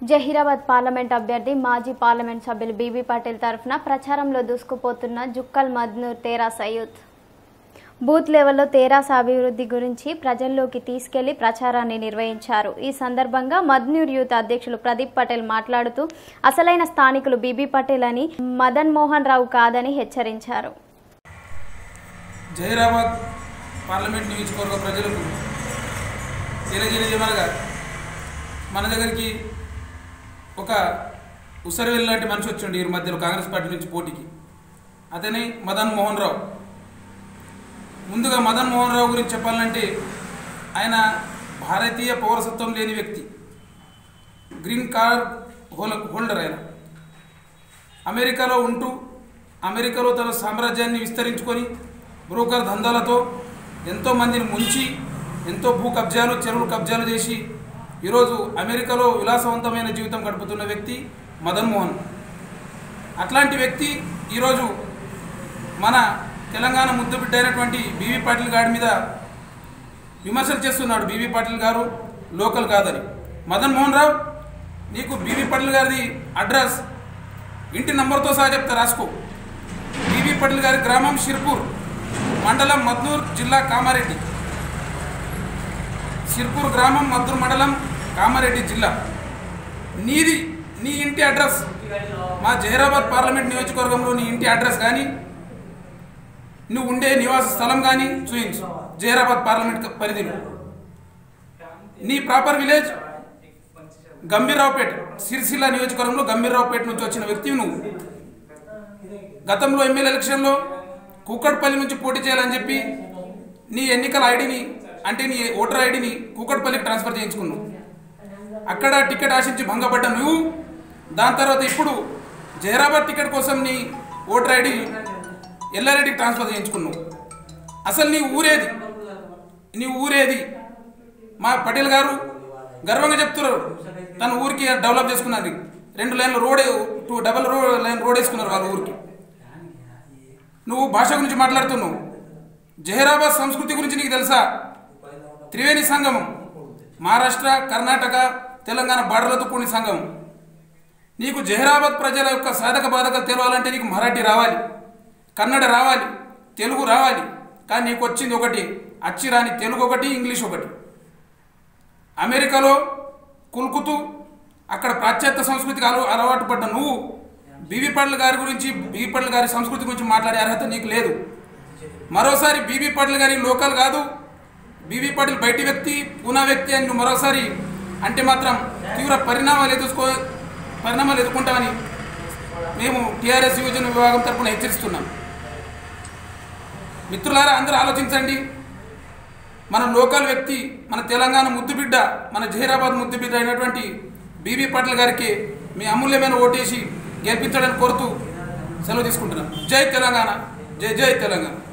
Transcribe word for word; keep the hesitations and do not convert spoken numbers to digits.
Zaheerabad parliament అభ్యర్థి మాజీ parliament సభ్యులు బీబీ పాటిల్ తరఫున ప్రచారంలో దూసుకుపోతున్న జుక్కల్ మద్నూర్ తెరాస యూత్ బూత్ లెవెల్లో తెరాస అభివృద్ధి గురించి ప్రజల్లోకి తీసుకెళ్లి ప్రచారాన్ని నిర్వహించారు. ఈ సందర్భంగా మద్నూర్ యూత్ అధ్యక్షులు ప్రదీప్ పటేల్ మాట్లాడుతూ అసలైన స్థానికులు బీబీ పటేల్ అని, మదన్ మోహన్ రావు కాదని హెచ్చరించారు. జహీరాబాద్ పార్లమెంట్ నియోజకవర్గ ప్రజలకు తెలియజేయమనగా మన దగ్గరికి ఒక ఉసరవెల్లి లాంటి మనిషి వచ్చిండు ఈ మధ్యలో కాంగ్రెస్ పార్టీ నుంచి పోటీకి. అతని మదన్ మోహన్ రావు. ముందుగా మదన్ మోహన్ రావు గురించి చెప్పాలంటే ఆయన భారతీయ పౌరసత్వం లేని వ్యక్తి, గ్రీన్ కార్డ్ హోల్డర్. ఆయన అమెరికాలో ఉంటూ అమెరికాలో తన సామ్రాజ్యాన్ని విస్తరించుకొని బ్రోకర్ దందాలతో ఎంతోమందిని ముంచి ఎంతో భూ కబ్జాలు చెరువులు కబ్జాలు చేసి ఈరోజు అమెరికాలో విలాసవంతమైన జీవితం గడుపుతున్న వ్యక్తి మదన్ మోహన్. అట్లాంటి వ్యక్తి ఈరోజు మన తెలంగాణ ముద్దుబిడ్డ అయినటువంటి బీబీ పాటిల్ గారి మీద విమర్శలు చేస్తున్నాడు. బీబీ పాటిల్ గారు లోకల్ కాదని. మదన్ మోహన్ రావు, నీకు బీబీ పాటిల్ గారిది అడ్రస్ ఇంటి నంబర్తో సహా చెప్తా, రాసుకో. బీబీ పాటిల్ గారి గ్రామం సిర్పూర్, మండలం మద్నూర్, జిల్లా కామారెడ్డి. సిర్పూర్ గ్రామం, మద్నూర్ మండలం, కామారెడ్డి జిల్లా. నీది నీ ఇంటి అడ్రస్ మా జహీరాబాద్ పార్లమెంట్ నియోజకవర్గంలో నీ ఇంటి అడ్రస్ కానీ నువ్వు ఉండే నివాస స్థలం కానీ చూపించు. జహీరాబాద్ పార్లమెంట్ పరిధిలో నీ ప్రాపర్ విలేజ్ గంభీర్రావుపేట, సిరిసిల్ల నియోజకవర్గంలో గంభీర్రావుపేట నుంచి వచ్చిన వ్యక్తివి నువ్వు. గతంలో ఎమ్మెల్యే ఎలక్షన్లో కూకట్పల్లి నుంచి పోటీ చేయాలని చెప్పి నీ ఎన్నికల ఐడిని అంటే నీ ఓటర్ ఐడిని కూకట్పల్లికి ట్రాన్స్ఫర్ చేయించుకున్నావు. అక్కడ టికెట్ ఆశించి భంగపడ్డ నువ్వు దాని తర్వాత ఇప్పుడు జహీరాబాద్ టికెట్ కోసం నీ ఓటర్ ఐడి ఎల్లారెడ్డికి ట్రాన్స్ఫర్ చేయించుకున్నావు. అసలు నీ ఊరేది? నీ ఊరేది? మా పటేల్ గారు గర్వంగా చెప్తున్నారు తన ఊరికి డెవలప్ చేసుకున్నది. రెండు లైన్ల road, two double road line road వేసుకున్నారు వాళ్ళ ఊరికి. నువ్వు భాష గురించి మాట్లాడుతున్నావు. జహీరాబాద్ సంస్కృతి గురించి నీకు తెలుసా? త్రివేణి సంగమం, మహారాష్ట్ర, కర్ణాటక, తెలంగాణ బార్డర్లతో కూడిన సంగమం. నీకు జహీరాబాద్ ప్రజల యొక్క సాధక బాధక తెలవాలంటే నీకు మరాఠీ రావాలి, కన్నడ రావాలి, తెలుగు రావాలి. కానీ నీకు వచ్చింది ఒకటి, అచ్చి రాని తెలుగు ఒకటి, ఇంగ్లీష్ ఒకటి. అమెరికాలో కుల్కుతూ అక్కడ పాశ్చాత్య సంస్కృతికి అలవా అలవాటు పడ్డ నువ్వు బీబీ పాటిల్ గారి గురించి, బీబీ పాటిల్ గారి సంస్కృతి గురించి మాట్లాడే అర్హత నీకు లేదు. మరోసారి బీబీ పాటిల్ గారి లోకల్ కాదు, బీబీ పాటిల్ బయటి వ్యక్తి, పూనా వ్యక్తి అని నువ్వు మరోసారి అంటే మాత్రం తీవ్ర పరిణామాలు ఎదుర్కో పరిణామాలు ఎదుర్కొంటామని మేము టీఆర్ఎస్ యువజన విభాగం తరఫున హెచ్చరిస్తున్నాం. మిత్రులారా, అందరూ ఆలోచించండి. మన లోకల్ వ్యక్తి, మన తెలంగాణ ముద్దుబిడ్డ, మన జహీరాబాద్ ముద్దుబిడ్డ అయినటువంటి బీబీ పాటిల్ గారికి మీ అమూల్యమైన ఓటేసి గెలిపించడానికి కోరుతూ సెలవు తీసుకుంటున్నాం. జై తెలంగాణ, జై జై తెలంగాణ.